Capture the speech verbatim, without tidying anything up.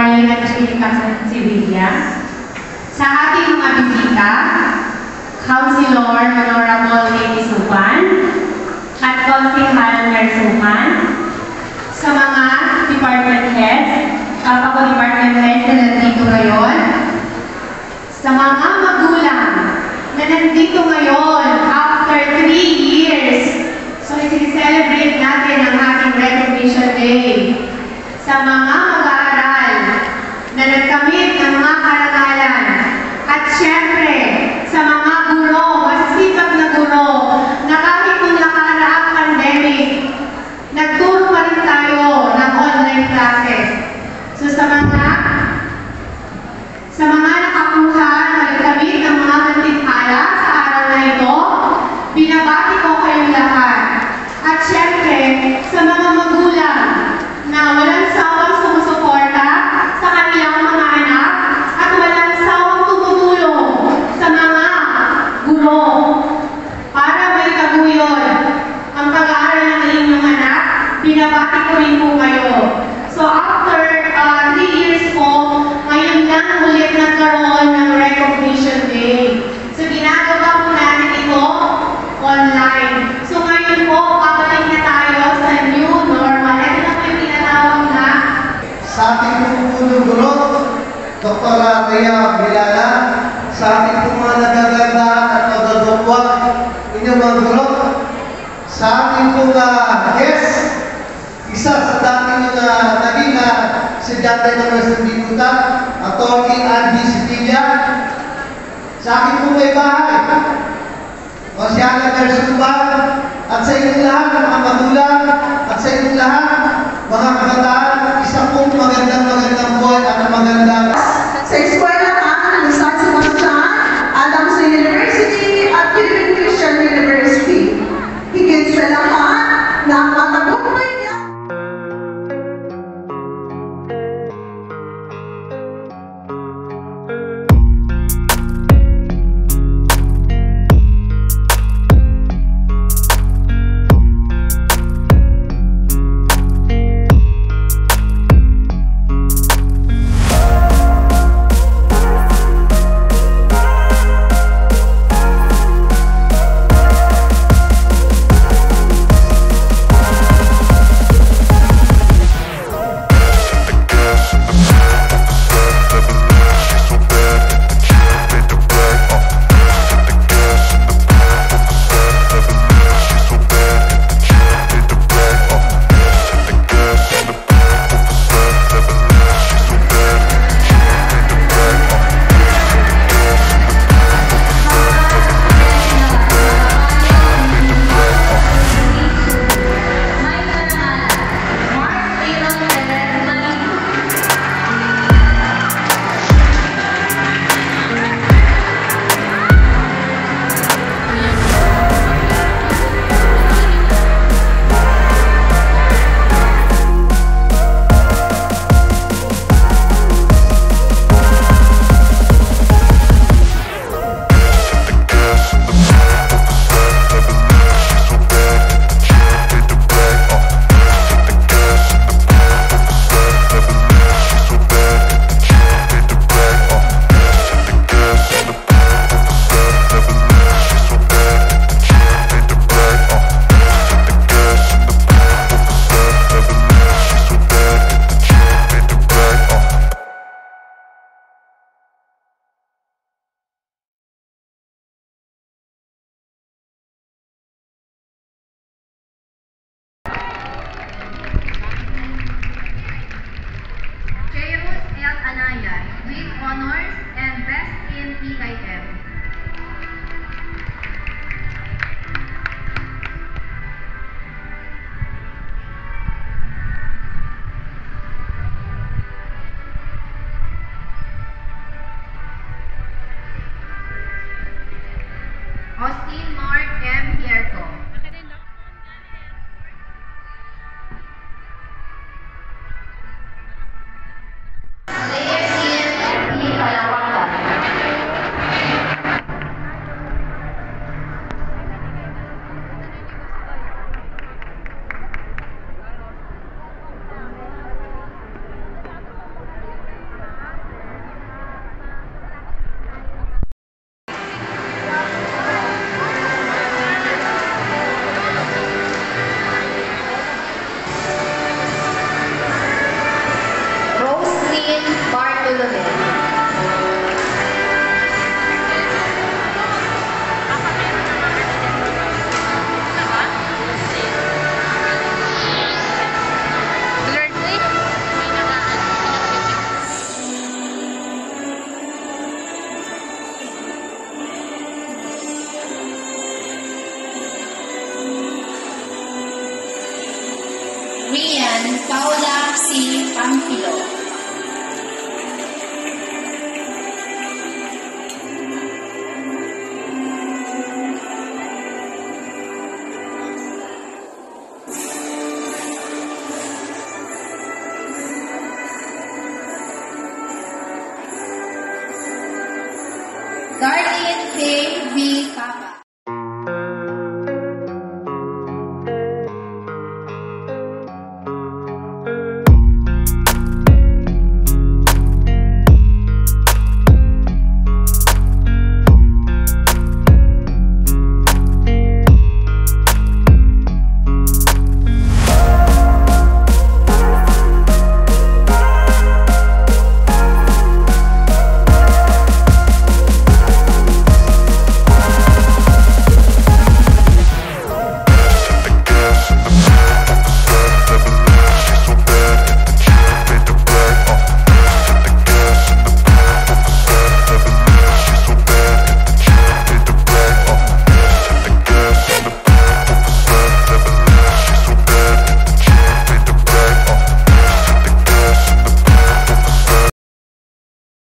Maylin at Chilikas Sevilla. Sa ating mga bisita, Councilor Honorable Amy Supan at Councilor Nersuman, sa mga department heads, kapag-department heads na nandito ngayon, sa mga magulang na nandito ngayon after three years, so i-celebrate natin ang ating Recognition Day. Sa mga mag-aaral na nagkamit ng mga karangalan, at syempre, sa mga guro, masisipag na guro, na kahit nung nakaraang pandemic, nagturo pa rin tayo ng online classes. So sa mga sa mga nakakuha na nagkamit ng mga gantimpala sa araw na ito, binabati ko kayong lahat. At syempre, sa mga magulang na walang sawang sumusuporta sa kanilang mga anak at walang sawang tumutulong sa mga guro para may taguyod ang pag-aaral ng inyong anak, binabati ko rin po kayo. So after uh, three years po, ngayon lang ulit nagkaroon ng Recognition Day. So ginagawa po natin ito online. So ngayon po, babalik na tayo sa new normal. Ito na po yung tinatawag na sa ating pupulong guro, Doktor Rhea Bilala, sa ating pong mga nagaganda at magagawag, inyong mga guro, sa ating pong uh, guest, isa sa dating uh, naging uh, estudyante ng Universidad, Atty. Andy Sevilla, sa aking pong may bahay, Marciana Garzuban, at sa inyong lahat, mga magulang, at sa inyong lahat, mga kabataan, isa pong magandang magandang buwan at magandang sa eskwelahan ng San Sebastian, Adams University at Philippine Christian University. Higit sa lahat na matagumpay niya. dulo din.